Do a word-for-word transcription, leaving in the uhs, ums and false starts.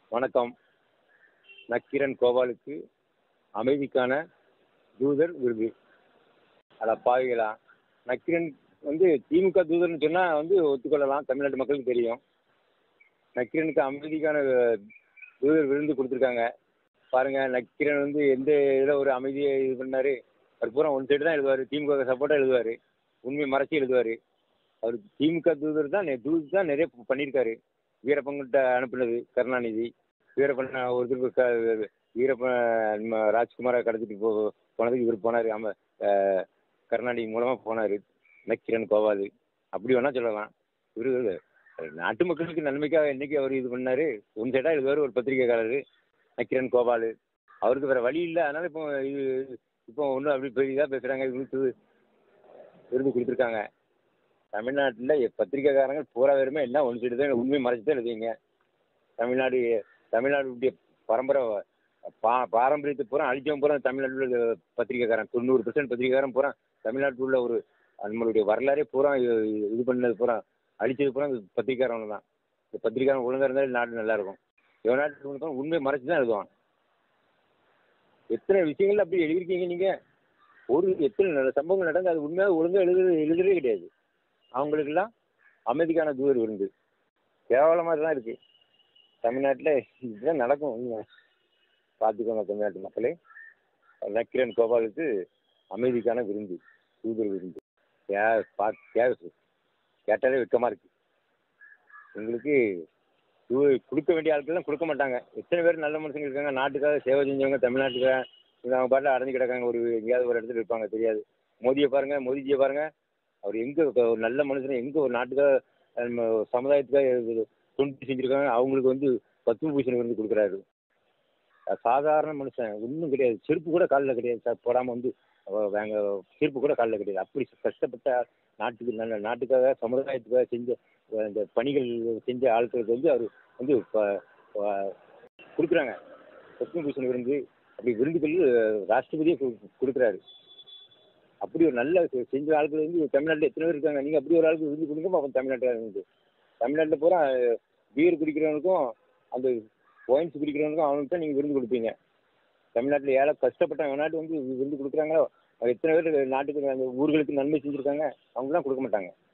வணக்கம். நக்கீரன் கோபாலுக்கு அமைதிக்கான தூதர் விருது. அட பாவிகளா! நக்கீரன் வந்து திமுக தூதர்னு சொன்னால் வந்து ஒத்துக்கொள்ளலாம், தமிழ்நாட்டு மக்களுக்கு தெரியும். நக்கீரனுக்கு அமைதிக்கான தூதர் விருந்து கொடுத்துருக்காங்க. பாருங்கள், நக்கீரன் வந்து எந்த இதில் ஒரு அமைதியை இது பண்ணார். அவர் பூரா ஒன் சைடு தான் எழுதுவார், திமுக சப்போர்ட்டாக எழுதுவார், உண்மையை மறைச்சி எழுதுவார். அவர் திமுக தூதர் தான் தூது தான் நிறைய பண்ணியிருக்காரு. வீரப்பன்கிட்ட அனுப்புனது கருணாநிதி, வீரப்பன் ஒரு திரும்ப வீரப்பன் ராஜ்குமாரை கடத்திட்டு போ போனதுக்கு இவர் போனார். ஆமாம், கருணாநிதி மூலமாக போனார் நக்கீரன் கோபால். அப்படி வேணால் சொல்லலாம். இவர் நாட்டு மக்களுக்கு நன்மைக்காக என்றைக்கு அவர் இது பண்ணார். ஒன் சைடாக எழுதுவார் ஒரு பத்திரிகைக்காரர் நக்கீரன் கோபால். அவருக்கு வேறு வழி இல்லை. அதனால் இப்போ இது இப்போ ஒன்றும் அப்படி பெரியதாக பேசுகிறாங்க. இவருக்கு விருது கொடுத்துருக்காங்க. தமிழ்நாட்டில் பத்திரிகைக்காரங்க பூரா பேருமே எல்லாம் ஒன் சைடு தான் உண்மையை மறைச்சி தான் எழுதுவீங்க. தமிழ்நாடு தமிழ்நாடுடைய பரம்பரை பா பாரம்பரியத்தை பூரா அழிச்சவன் பூரா தமிழ்நாட்டில் உள்ள பத்திரிகைக்காரன். தொண்ணூறு பெர்சன்ட் பத்திரிகைக்காரன் பூரா தமிழ்நாட்டில் உள்ள ஒரு நம்மளுடைய வரலாறே பூரா இது பண்ணது பூரா அழிச்சது பூரா இந்த பத்திரிக்காரவங்க தான். இந்த பத்திரிக்காரன் ஒழுங்காக இருந்தாலும் நாடு நல்லாயிருக்கும். எவ்வளோ நாட்டு உண்மையை மறைச்சி தான் எழுதுவான். எத்தனை விஷயங்கள் அப்படி எழுதியிருக்கீங்க நீங்கள். ஒரு எத்தனை நல்ல சம்பவங்கள் நடந்து அது உண்மையாக ஒழுங்காக எழுது எழுதுறதே கிடையாது. அவங்களுக்கெல்லாம் அமைதிக்கான தூதர் விருந்து. கேவலமாக தான் இருக்குது. தமிழ்நாட்டில் இதுதான் நடக்கும். பார்த்துக்கோங்க தமிழ்நாட்டு மக்களே. நக்கீரன் கோபாலுக்கு அமைதிக்கான விருந்து, தூதர் விருந்து. கே பார்த்து கே கேட்டாலே வெக்கமாக இருக்குது. உங்களுக்கு தூ கொடுக்க வேண்டிய ஆட்கள்லாம் கொடுக்க மாட்டாங்க. எத்தனை பேர் நல்ல மனுஷங்க இருக்காங்க, நாட்டுக்காக சேவை செஞ்சவங்க தமிழ்நாட்டுக்காக. அவங்க பாட்டில் அடைஞ்சு கிடக்காங்க, ஒரு எங்கேயாவது ஒரு இடத்துல இருப்பாங்க, தெரியாது. மோதியை பாருங்கள், மோதிஜியை பாருங்கள். அவர் எங்கே ஒரு நல்ல மனுஷன், எங்கே ஒரு நாட்டுக்காக நம்ம சமுதாயத்துக்காக தொண்டு செஞ்சுருக்காங்க. அவங்களுக்கு வந்து பத்ம பூஷன் விருது கொடுக்குறாரு. சாதாரண மனுஷன் ஒன்றும் கிடையாது. செருப்பு கூட காலில் கிடையாது சார், போடாமல் வந்து வாங்க, செருப்பு கூட காலில் கிடையாது. அப்படி கஷ்டப்பட்ட நாட்டுக்கு நல்ல நாட்டுக்காக சமுதாயத்துக்காக செஞ்ச இந்த பணிகள் செஞ்ச ஆட்களுக்கு வந்து அவர் வந்து கொடுக்குறாங்க பத்ம பூஷன் விருந்து. அப்படி விருதுகள் ராஷ்டிரபதியே கொடுக்குறாரு. அப்படி ஒரு நல்ல செஞ்ச ஆட்கள் வந்து தமிழ்நாட்டில் எத்தனை பேர் இருக்காங்க. நீங்கள் அப்படி ஒரு ஆளுக்கு விருந்து கொடுங்க அப்போ தமிழ்நாட்டில் இருந்து. தமிழ்நாட்டில் பூரா பீர் குடிக்கிறவனுக்கும் அந்த ஒயின்ஸ் குடிக்கிறவனுக்கும் அவனுக்கு தான் நீங்கள் விருந்து கொடுப்பீங்க. தமிழ்நாட்டில் ஏழை கஷ்டப்பட்ட நாட்டு வந்து விருந்து கொடுக்குறாங்களோ எத்தனை பேர் நாட்டுக்கு அந்த ஊர்களுக்கு நன்மை செஞ்சுருக்காங்க, அவங்களாம் கொடுக்க மாட்டாங்க.